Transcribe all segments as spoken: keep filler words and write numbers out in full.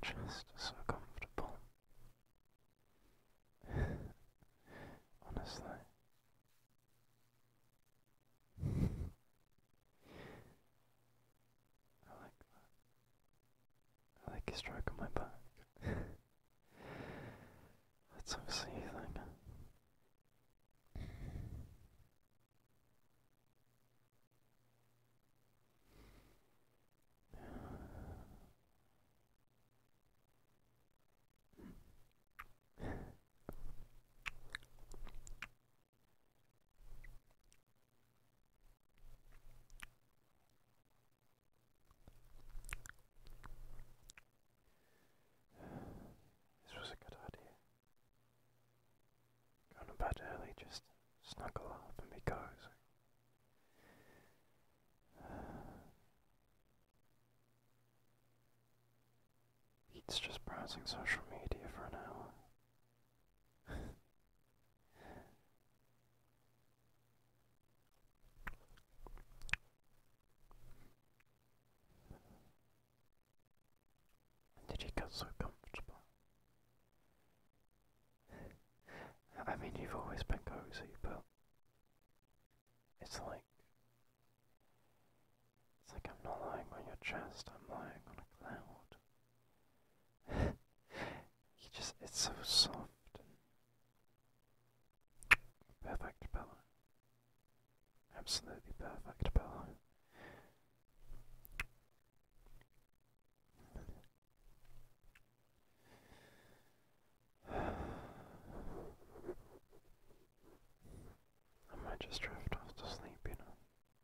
chest is so comfortable. Honestly. I like that. I like you stroking my back. That's obviously a thing. This was a good idea. Going to bed early, just snuggle up and be cozy. He's just browsing social media for an hour. When did you get so comfortable? I mean, you've always been cozy, but it's like it's like I'm not lying on your chest, I'm lying on a cloud. You just, it's so soft and perfect pillow. Absolutely perfect pillow. I might just drift off to sleep, you know.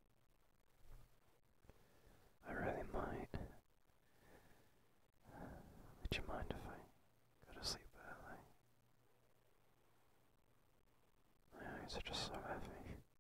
I really might. Would you mind if I go to sleep early? My eyes are just so heavy.